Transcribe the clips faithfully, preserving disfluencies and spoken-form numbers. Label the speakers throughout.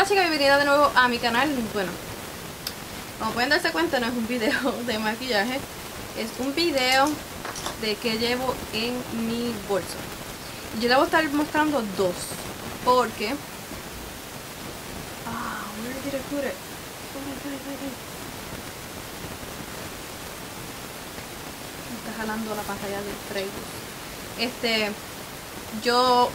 Speaker 1: chicas, bienvenida de nuevo a mi canal. Bueno, como pueden darse cuenta, no es un video de maquillaje, es un video de que llevo en mi bolso. Yo le voy a estar mostrando dos, porque ah, where did I put it? Oh my god, my god. Me está jalando la pantalla del Facebook. Este, yo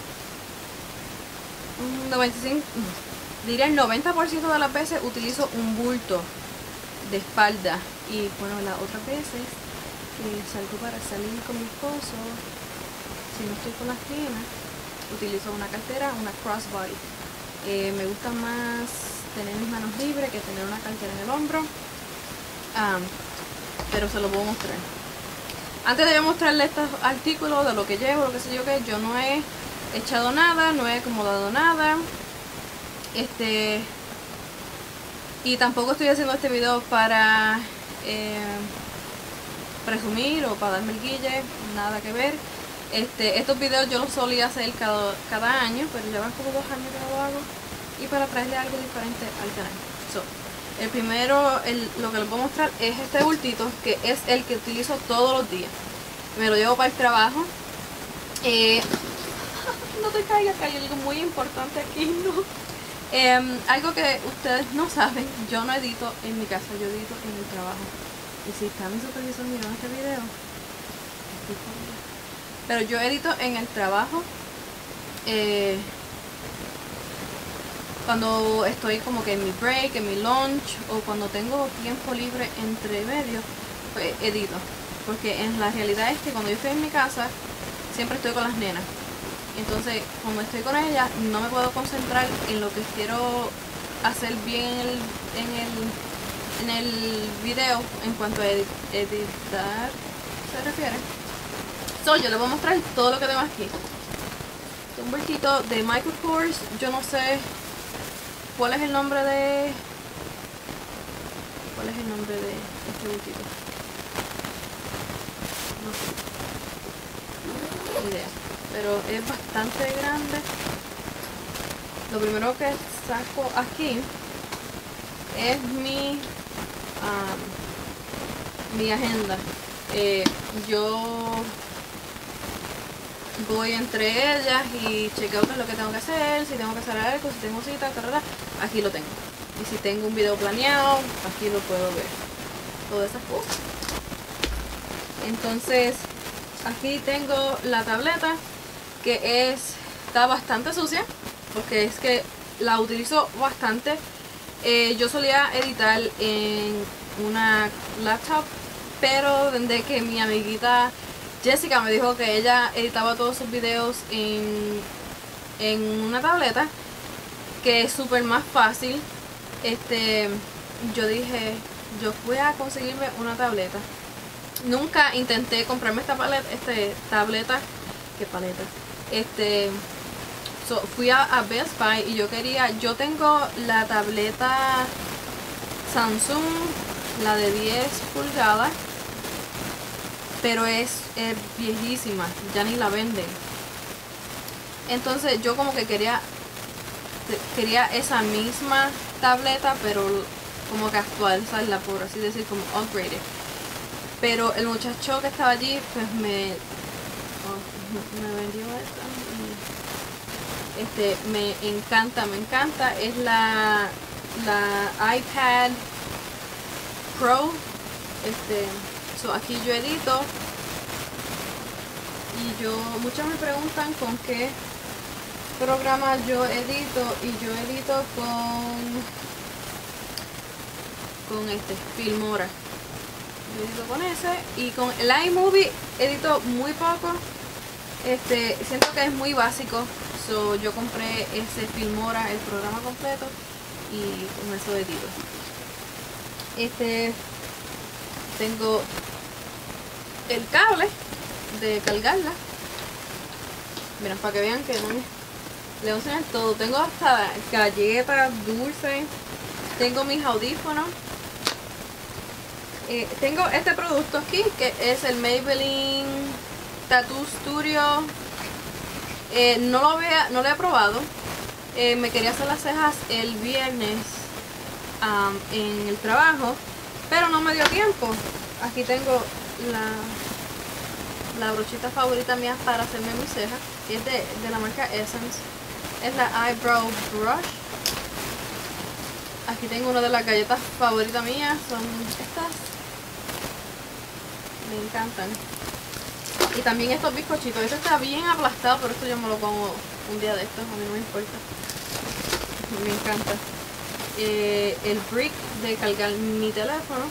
Speaker 1: un noventa y cinco, diría el noventa por ciento de las veces utilizo un bulto de espalda, y bueno, las otras veces que salgo para salir con mi esposo, si no estoy con las piernas, utilizo una cartera, una crossbody. Eh, me gusta más tener mis manos libres que tener una cartera en el hombro, um, pero se lo puedo mostrar. Antes de mostrarle estos artículos de lo que llevo, lo que sé yo, que yo no he echado nada, no he acomodado nada, este y tampoco estoy haciendo este video para eh, presumir o para darme el guille, nada que ver. Este, estos videos yo los solía hacer cada, cada año, pero llevan como dos años que no lo hago, y para traerle algo diferente al canal. So, el primero, el, lo que les voy a mostrar es este bultito, que es el que utilizo todos los días. Me lo llevo para el trabajo. Eh, no te caigas, que hay algo muy importante aquí, ¿no? Eh, algo que ustedes no saben, yo no edito en mi casa, yo edito en el trabajo. Y si está mi supervisor mirando este video, estoy jodida. Pero yo edito en el trabajo. Eh, cuando estoy como que en mi break, en mi lunch, o cuando tengo tiempo libre entre medio, pues edito. Porque en la realidad es que cuando yo estoy en mi casa, siempre estoy con las nenas. Entonces, cuando estoy con ellas, no me puedo concentrar en lo que quiero hacer bien en el, en el, en el video en cuanto a edit, editar se refiere. So, yo les voy a mostrar todo lo que tengo aquí. Un bultito de Michael Kors. Yo no sé cuál es el nombre de... ¿Cuál es el nombre de este bultito? No sé. Ni idea. Pero es bastante grande. Lo primero que saco aquí es mi um, mi agenda. Eh, yo voy entre ellas y chequeo qué es lo que tengo que hacer, si tengo que hacer algo, si tengo cita, tarara, aquí lo tengo. Y si tengo un video planeado, aquí lo puedo ver. Todas esas cosas. Entonces, aquí tengo la tableta, que es está bastante sucia, porque es que la utilizo bastante. Eh, yo solía editar en una laptop, pero desde que mi amiguita Jessica me dijo que ella editaba todos sus videos en, en una tableta, que es súper más fácil, este, yo dije, yo voy a conseguirme una tableta. Nunca intenté comprarme esta paleta, este, tableta, qué paleta, este, so, fui a, a Best Buy y yo quería, yo tengo la tableta Samsung, la de diez pulgadas, pero es, es viejísima, ya ni la venden. Entonces yo como que quería quería esa misma tableta, pero como que actualizarla, por así decir, como upgraded. Pero el muchacho que estaba allí pues me oh, me vendió esta y este me encanta, me encanta. Es la la iPad Pro. Este So, aquí yo edito, y yo, muchos me preguntan con qué programa yo edito, y yo edito con con este Filmora. Yo edito con ese, y con el iMovie edito muy poco. Este, siento que es muy básico, so yo compré ese Filmora, el programa completo, y con eso edito. Este, tengo el cable de cargarla. Miren, para que vean que no me... le voy a enseñar todo. Tengo hasta galletas, dulces. Tengo mis audífonos. Eh, tengo este producto aquí, que es el Maybelline Tattoo Studio. Eh, no lo había, no lo he probado, Eh, me quería hacer las cejas el viernes um, en el trabajo, pero no me dio tiempo. Aquí tengo la, la brochita favorita mía para hacerme mis cejas, que es de, de la marca Essence. Es la Eyebrow Brush. Aquí tengo una de las galletas favoritas mías, son estas. Me encantan. Y también estos bizcochitos. Este está bien aplastado, pero esto yo me lo como un día de estos, a mí no me importa. Me encanta. Eh, el brick de cargar mi teléfono.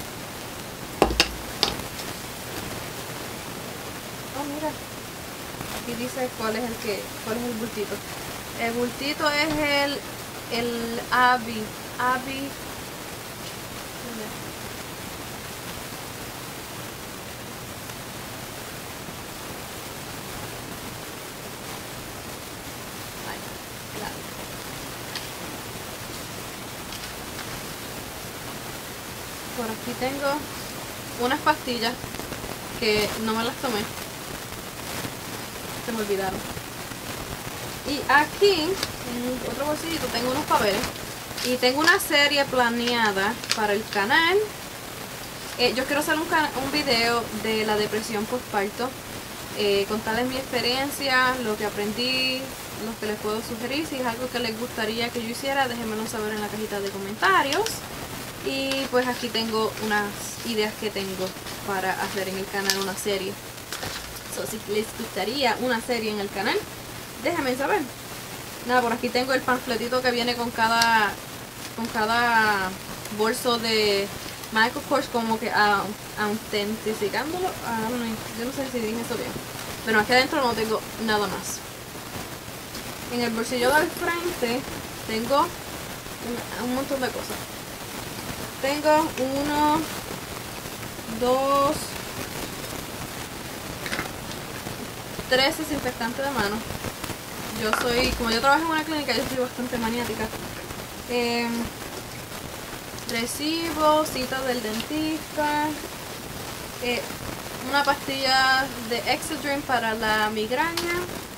Speaker 1: Oh, mira. Aquí dice cuál es el que, cuál es el bultito. El bultito es el, el Abby. Abby. Por aquí tengo unas pastillas que no me las tomé, se me olvidaron. Y aquí en otro bolsillito tengo unos papeles y tengo una serie planeada para el canal. eh, yo quiero hacer un, un video de la depresión postparto, eh, contarles mi experiencia, lo que aprendí, lo que les puedo sugerir. Si es algo que les gustaría que yo hiciera, déjenmelo saber en la cajita de comentarios. Y pues aquí tengo unas ideas que tengo para hacer en el canal una serie. So, si les gustaría una serie en el canal, déjenme saber. Nada, por aquí tengo el panfletito que viene con cada con cada bolso de Michael Kors, como que uh, autentificándolo. Uh, no, yo no sé si dije eso bien. Pero aquí adentro no tengo nada más. En el bolsillo del frente tengo un, un montón de cosas. Tengo uno, dos, tres desinfectantes de mano. Yo soy, como yo trabajo en una clínica, yo soy bastante maniática. Eh, recibo, cita del dentista, eh, una pastilla de Excedrin para la migraña,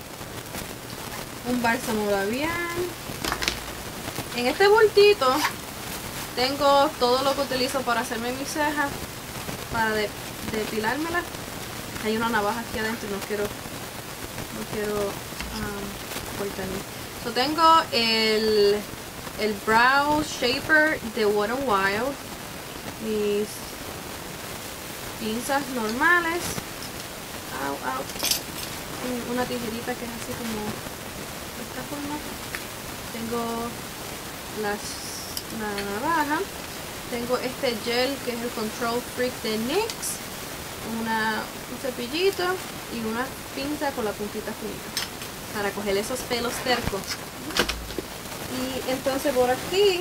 Speaker 1: un bálsamo labial. En este bultito tengo todo lo que utilizo para hacerme mis cejas, para de, depilármelas. Hay una navaja aquí adentro y no quiero, no quiero um, cortarme. So, tengo el, el Brow Shaper de Wet n Wild, mis pinzas normales, au, au. Una tijerita que es así como de esta forma. Tengo las una navaja, tengo este gel que es el Control Freak de N Y X, una, un cepillito y una pinza con la puntita finita para coger esos pelos tercos. Y entonces por aquí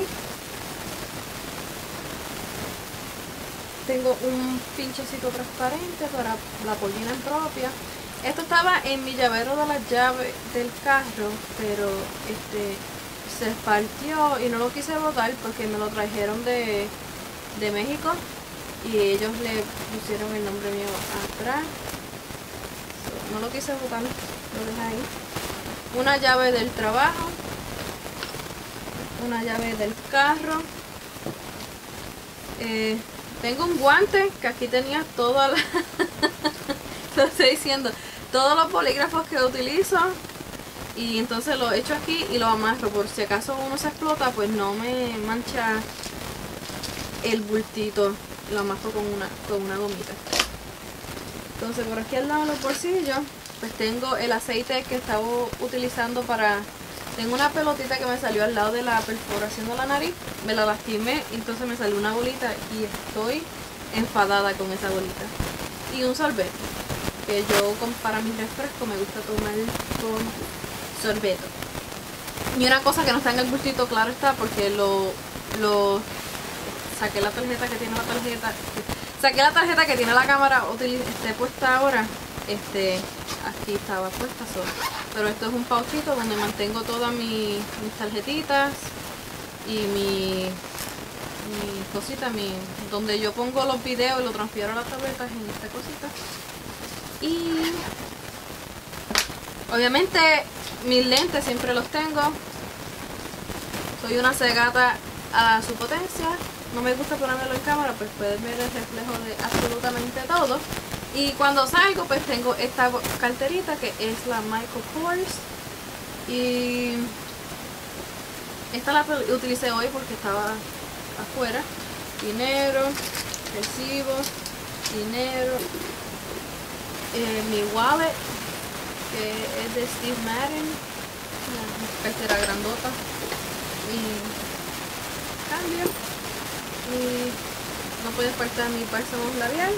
Speaker 1: tengo un pinchecito transparente para la pollina propia. Esto estaba en mi llavero de las llaves del carro, pero este se partió y no lo quise botar porque me lo trajeron de, de México y ellos le pusieron el nombre mío atrás. So, no lo quise botar, lo dejé ahí. Una llave del trabajo, una llave del carro. Eh, tengo un guante que aquí tenía toda la lo estoy diciendo, todos los bolígrafos que utilizo. Y entonces lo echo aquí y lo amarro, por si acaso uno se explota, pues no me mancha el bultito. Lo amarro con una, con una gomita. Entonces por aquí al lado de los bolsillos, pues tengo el aceite que estaba utilizando para... Tengo una pelotita que me salió al lado de la perforación de la nariz, me la lastimé, entonces me salió una bolita y estoy enfadada con esa bolita. Y un sorbete, que yo para mis refrescos me gusta tomar con sorbeto. Y una cosa que no está en el bultito, claro está, porque lo, lo saqué la tarjeta que tiene la tarjeta, saqué la tarjeta que tiene la cámara esté puesta ahora, este, aquí estaba puesta sola. Pero esto es un pauchito donde mantengo todas mi, mis tarjetitas y mi, mi cosita, mi, donde yo pongo los videos y lo transfiero a las tabletas en esta cosita. Y obviamente mis lentes siempre los tengo. Soy una cegata a su potencia. No me gusta ponérmelo en cámara, pues pueden ver el reflejo de absolutamente todo. Y cuando salgo, pues tengo esta carterita que es la Michael Kors. Y esta la utilicé hoy porque estaba afuera. Dinero, recibos, dinero, eh, mi wallet, que es de Steve Madden, una cartera grandota, y cambio, y no puede faltar mi bálsamo labial.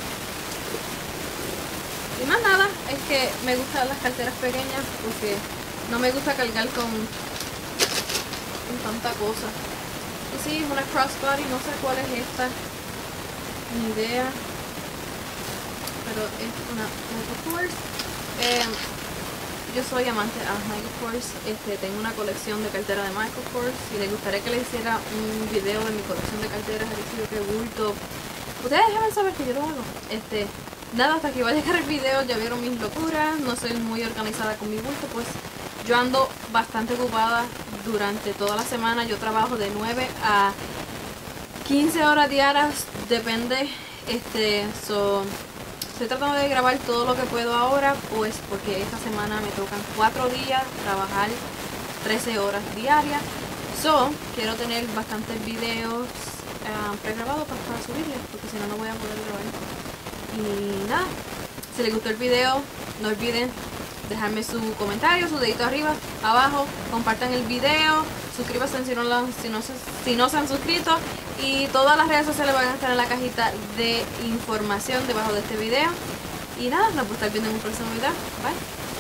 Speaker 1: Y más nada, es que me gustan las carteras pequeñas porque no me gusta cargar con, con tanta cosa. Y sí, es una crossbody, no sé cuál es esta, ni idea, pero es una Michael Kors. Eh, yo soy amante a Michael Kors, este, tengo una colección de carteras de Michael Kors y les gustaría que les hiciera un video de mi colección de carteras, es decir, que bulto. Ustedes deben saber que yo lo hago. Este, nada, hasta que va a llegar el video, ya vieron mis locuras, no soy muy organizada con mi bulto, pues yo ando bastante ocupada durante toda la semana. Yo trabajo de nueve a quince horas diarias, depende. Este, so, estoy tratando de grabar todo lo que puedo ahora, pues porque esta semana me tocan cuatro días trabajar trece horas diarias. So, quiero tener bastantes videos uh, pregrabados para, para subirles, porque si no, no voy a poder grabar. Y nada, si les gustó el video, no olviden dejarme su comentario, su dedito arriba, abajo, compartan el video, suscríbanse si no, lo, si, no, si no se han suscrito, y todas las redes sociales van a estar en la cajita de información debajo de este video. Y nada, nos vemos viendo en un próximo video. Bye.